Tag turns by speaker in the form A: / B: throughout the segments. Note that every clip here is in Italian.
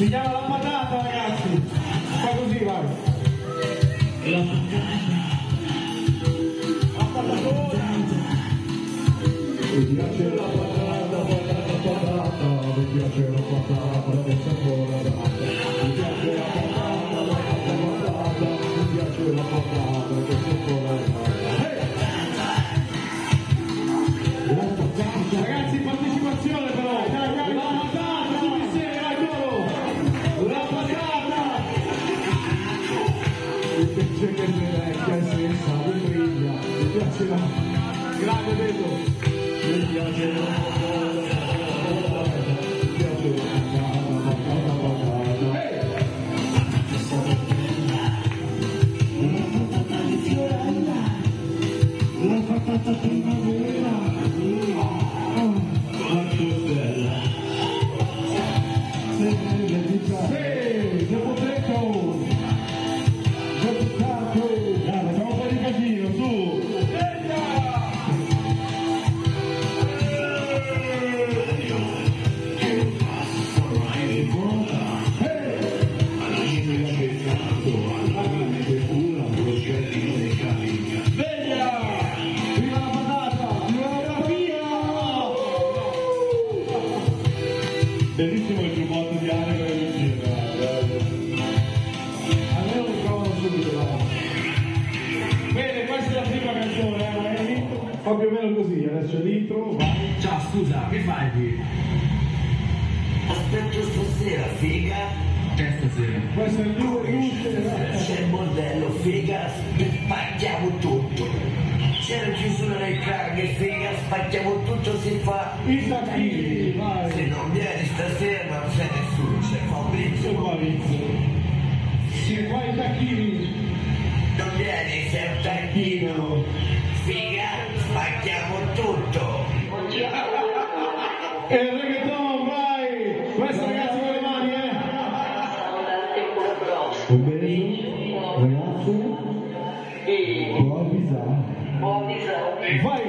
A: Si chiama la patata, ragazzi. Fa così, vai. La patatona. Mi piace la patata, patata, patata. Mi piace la patata, che sapore data. Mi piace la patata, patata, patata. Mi piace la patata, che sapore data. Ragazzi, partecipazione però, dai, la patata, tutti insieme, vai Toro, la patata! Mi piace che le vecchie senza di briglia, mi piace la... Grande vedo, mi piace la patata, mi piace la patata, patata. La patata di Fiorella, la patata primavera. Bellissimo il giubbotto di Alex e Lucia, almeno lo trovano subito. Bene, questa è la prima canzone, fa più o meno così, adesso è l'intro, vai.
B: Ciao, scusa, che fai qui?
C: Aspetto stasera, figa.
B: Che stasera?
A: Questo è il tuo
C: C'è il modello, figa, spacchiamo tutto. C'è la chiusura del carne, figa, spacchiamo tutto, si fa
A: i tacchini, vai.
C: Se non vieni stasera non c'è nessuno, c'è Fabrizio.
A: Si qua i tacchini.
C: Non vieni, sei un tacchino. Figa, spacchiamo tutto.
A: E il reggaeton, vai! Questo ragazzi con le mani, Un beso, ragazzi. Può avvisare. Vai!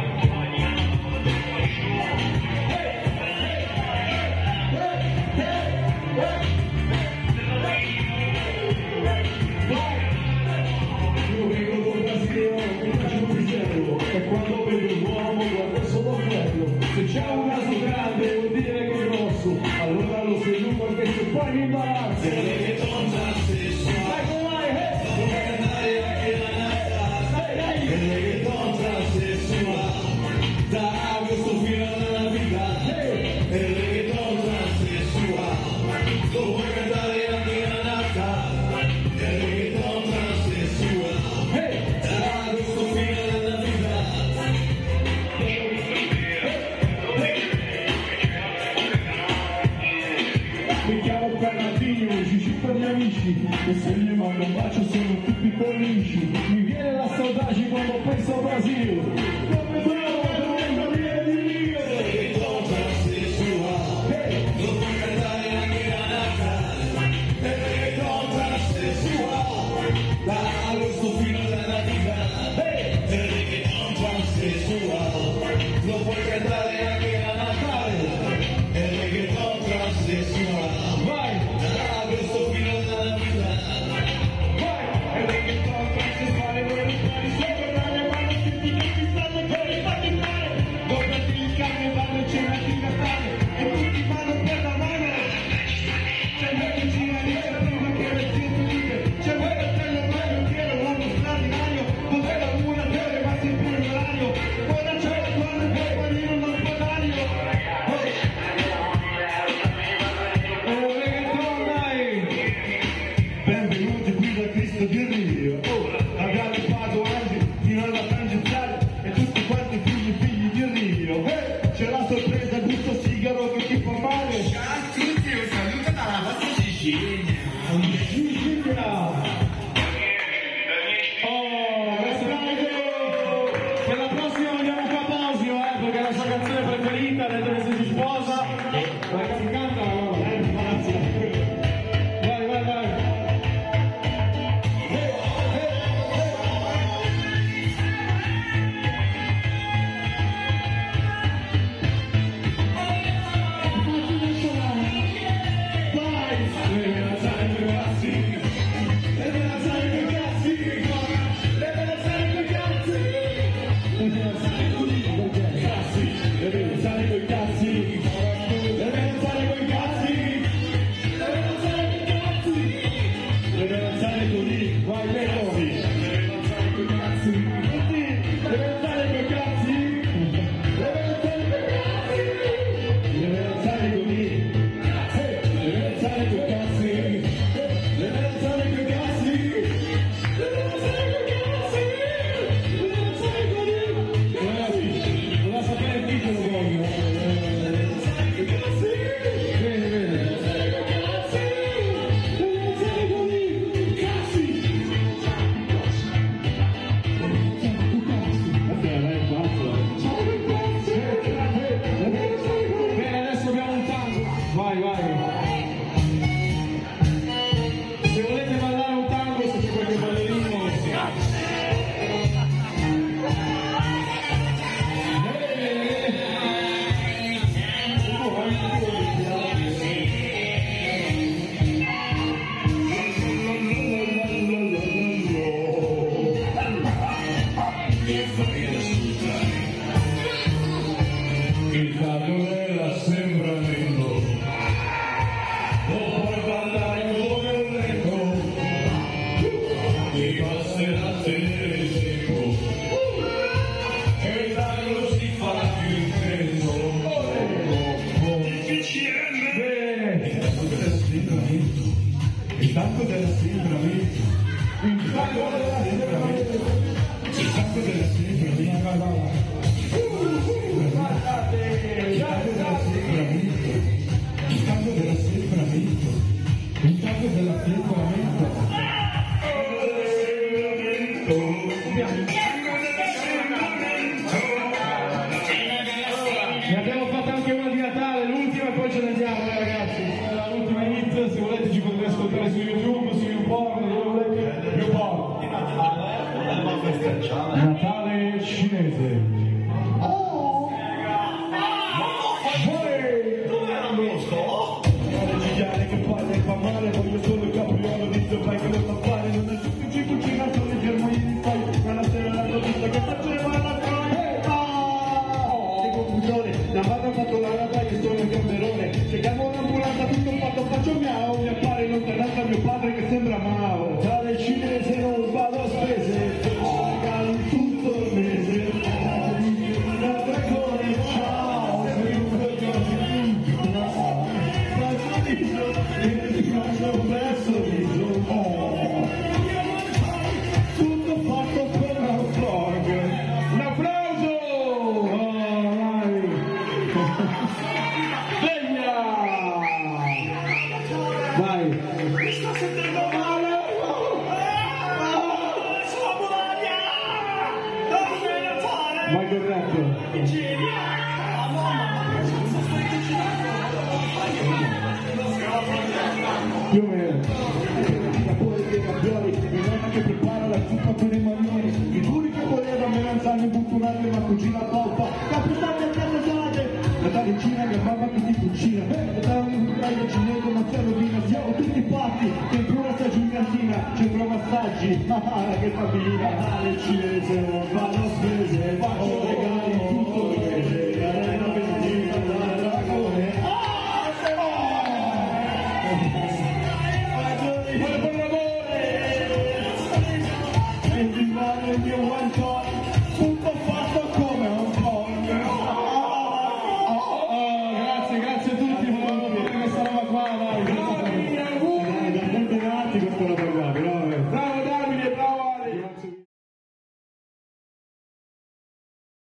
A: Io vengo dal Brasile, mi piace un pisello, e quando vedo un uomo guardo solo quello. Se c'è un naso grande vuol dire che è grosso, allora lo seduco anche se poi mi imbarazzo. Mi chiamo Bernardino, ci città gli amici, e se gli mando un bacio sono tutti felici. Mi viene la saudade quando penso al Brasile. Come bravo, come viene di Rio. Reggaeton transessuale, lo puoi cantare anche a Natale. Reggaeton transessuale, da agosto fino alla Natale. Reggaeton transessuale, lo puoi cantare anche a Natale. Reggaeton transessuale. Vai! stanco dell'assembramento, il stanco dell'assembramento, il stanco dell'assembramento. Il stanco dell'assembramento, il stanco dell'assembramento. Ne abbiamo fatta anche una di Natale, l'ultima e poi ce ne andiamo ragazzi. L'ultima hit, se volete ci potete ascoltare su YouTube, su YouPorn, dove volete. YouPorn. Natale cinese. Che parla e fa male, voglio solo il capriolo di Zoppai che lo fa fare, non è tutto ci cucina, sono i germani di fai, ma la sera la notizia che faceva la troia. Che confusione, la madre ha fatto la rata e sono il gamberone, se chiamo un'ambulanza tutto fatto faccio miau, mi appare in lontananza mio padre che sembra Mao, tra le cinese non vado a spese, pagano tutto il mese, una dragone, ciao, sei un tutto fatto per un vlog. Un applauso! Sveglia! Vai! Mi sto sentendo male! Vai corretto! Più o meno. Poi dei campioni, mi nonna che prepara la zuppa con i maglioni, i duri che voleva me lanciarmi buttunate ma cugina colpa, capitani a casa usate, Natale Cina che mamma che ti cucina, Natale in Ucraina cinese ma c'è rovina, siamo tutti pazzi, tempura sta giuliantina, c'è massaggi, che famiglia, Natale cinese, non vado spese, faccio regali tutto il mese, la reina benzina, la dragone,